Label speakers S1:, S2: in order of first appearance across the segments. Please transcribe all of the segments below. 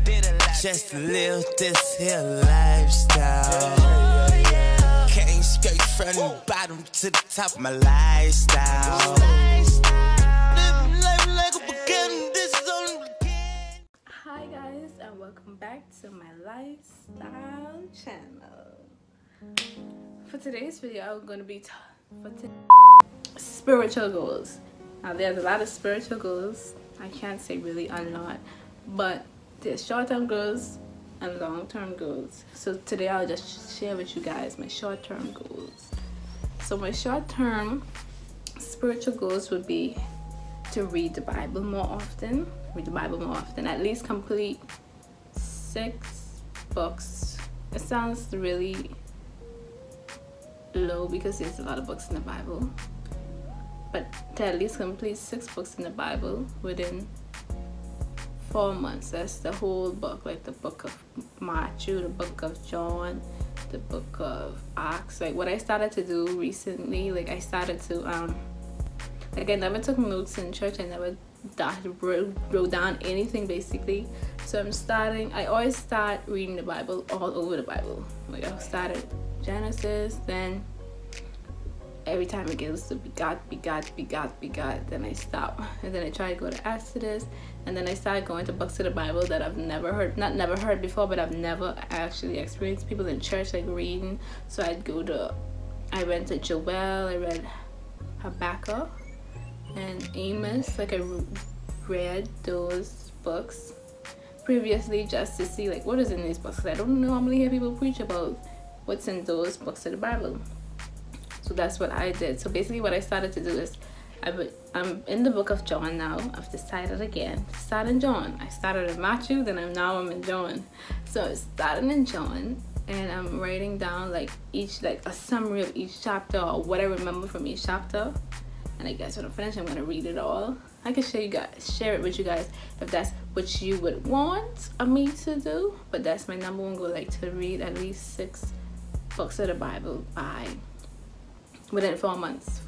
S1: just to live this here lifestyle. Came straight from the bottom to the top of my lifestyle. Living life like a beginning, this is only the beginning.
S2: Hi guys, and welcome back to my lifestyle channel. For today's video, I'm going to be spiritual goals. Now there's a lot of spiritual goals. I can't say really a lot, but there's short-term goals and long-term goals. So today I'll just share with you guys my short-term goals. So my short-term spiritual goals would be to read the Bible more often. At least complete 6 books. It sounds really low because there's a lot of books in the Bible, but to at least complete 6 books in the Bible within 4 months. That's the whole book, like the book of Matthew, the book of John, the book of Acts. Like what I started to do recently, like I started to like I never took notes in church. I never wrote down anything basically. So I always start reading the Bible all over the Bible. Like I started Genesis, then every time it gets to begot, then I stop, and then I try to go to Exodus, and then I started going to books of the Bible that I've never heard before, but I've never actually experienced people in church like reading. So I went to Joel, I read Habakkuk and Amos. Like I read those books previously just to see like what is in these books, because I don't normally hear people preach about what's in those books of the Bible. So that's what I did. So basically what I started to do is I'm in the book of John now. I've decided again to start in John. I started in Matthew, then I'm in John. So I started in John, and I'm writing down like a summary of each chapter or what I remember from each chapter. And I guess when I'm finished, I'm gonna read it all. I can share it with you guys if that's what you would want me to do. But that's my number one goal, like to read at least 6 books of the Bible within 4 months.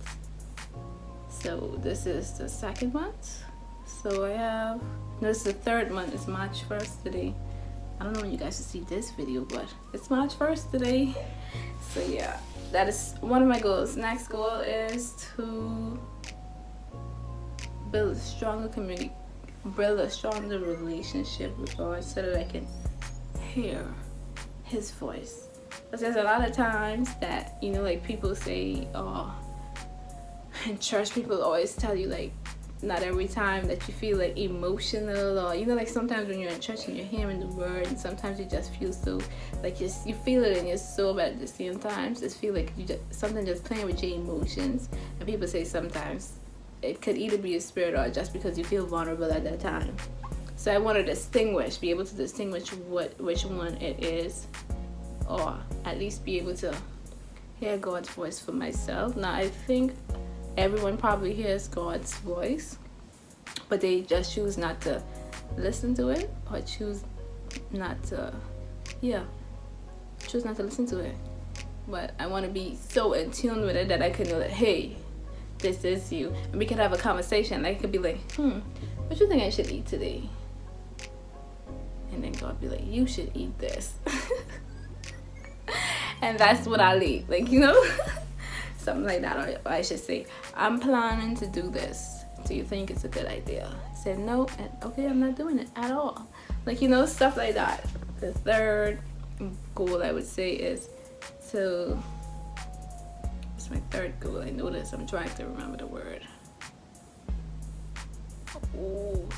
S2: So this is the 2nd month. So this is the 3rd month. It's March 1st today. I don't know when you guys will see this video, but it's March 1st today. So yeah, that is one of my goals. Next goal is to build a stronger community, build a stronger relationship with God, so that I can hear His voice. Because there's a lot of times that, you know, like people say, oh, in church people always tell you like not every time that you feel like emotional, or you know, like sometimes when you're in church and you're hearing the word, and sometimes you just feel so like you feel it in your soul, but at the same time just feel like something just playing with your emotions. And people say sometimes it could either be a spirit or just because you feel vulnerable at that time. So I want to be able to distinguish which one it is, or at least be able to hear God's voice for myself. Now I think everyone probably hears God's voice, but they just choose not to listen to it, or choose not to listen to it. But I want to be so in tune with it that I can know that, hey, this is you, and we can have a conversation. Like, I could be like, what you think I should eat today? And then God be like, you should eat this. And that's what I'll eat, like, you know. Something like that. Or I should say, I'm planning to do this, do you think it's a good idea? I said no, and okay, I'm not doing it at all. Like, you know, stuff like that. The 3rd goal I would say is to, what's my 3rd goal? I know this, I'm trying to remember the word. Ooh.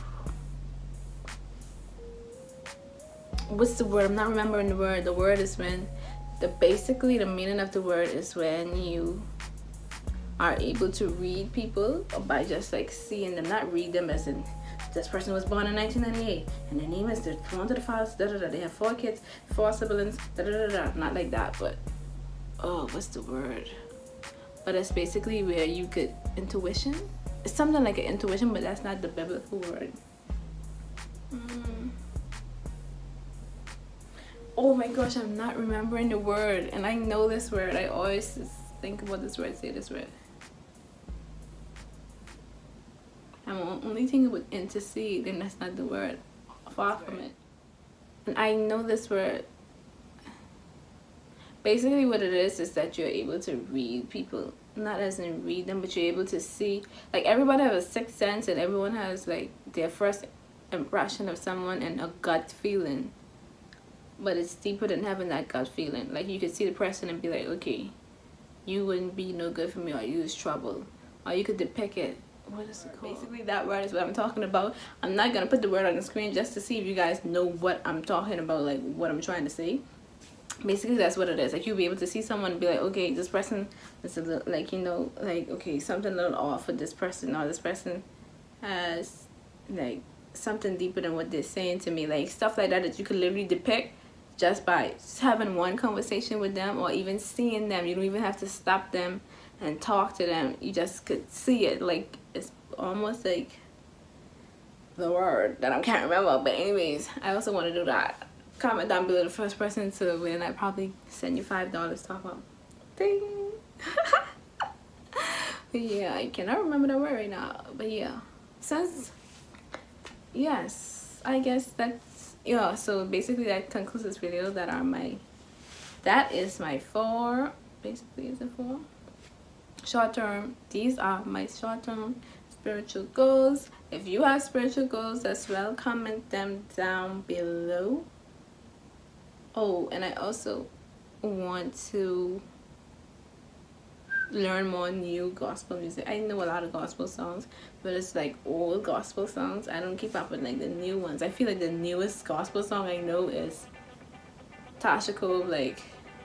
S2: What's the word? I'm not remembering the word. The word is when basically the meaning of the word is when you are able to read people by just like seeing them, not read them as in this person was born in 1998 and their name is, they're born to the fathers, they have 4 kids, 4 siblings, not like that, but what's the word? But it's basically where you get intuition. It's something like an intuition, but that's not the biblical word. Oh my gosh, I'm not remembering the word, and I know this word. I always just think about this word, say this word. I'm only thinking about intercede, and that's not the word. Far from it. And I know this word. Basically what it is that you're able to read people, not as in read them, but you're able to see, like everybody has a sixth sense, and everyone has like their first impression of someone and a gut feeling, but it's deeper than having that gut feeling. Like you could see the person and be like, okay, you wouldn't be no good for me, or you was trouble, or you could depict it. What is it called? Basically that word is what I'm talking about. I'm not gonna put the word on the screen just to see if you guys know what I'm talking about, like what I'm trying to say. Basically that's what it is. Like you'll be able to see someone and be like, okay, this person is a little, like, you know, like, okay, something a little off with this person, or this person has like something deeper than what they're saying to me, like stuff like that, that you could literally depict just by having one conversation with them, or even seeing them. You don't even have to stop them and talk to them, you just could see it. Like it's almost like the word that I can't remember, but anyways, I also want to do that. Comment down below the first person to win. I probably send you $5 top up. Ding. Yeah, I cannot remember the word right now, but yeah, since yes, I guess that's, yeah, so basically that concludes this video. That is my 4, basically is it 4 short term. These are my short term spiritual goals. If you have spiritual goals as well, comment them down below. Oh, and I also want to learn more new gospel music. I know a lot of gospel songs, but it's like old gospel songs. I don't keep up with like the new ones. I feel like the newest gospel song I know is Tasha Cove, like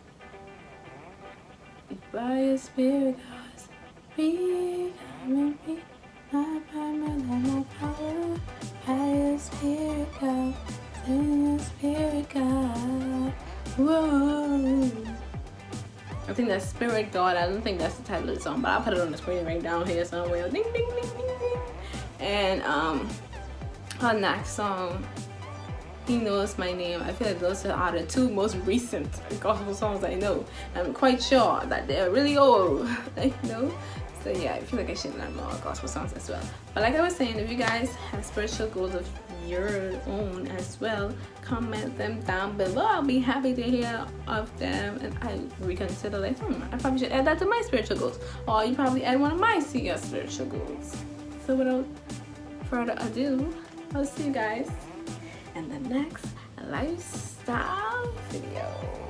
S2: by your spirit, God's free, come and be not by my not power, by your spirit, God, send your spirit, God. Whoa. I think that's Spirit God. I don't think that's the title of the song, but I'll put it on the screen right down here somewhere. Ding, ding, ding, ding, ding. And her next song, He Knows My Name. I feel like those are the 2 most recent gospel songs I know. I'm quite sure that they're really old, like, you know. So yeah, I feel like I should learn more gospel songs as well. But like I was saying, if you guys have spiritual goals of your own as well, comment them down below. I'll be happy to hear of them, and I reconsider, like, I probably should add that to my spiritual goals, or you probably add one of my spiritual goals. So without further ado, I'll see you guys in the next lifestyle video.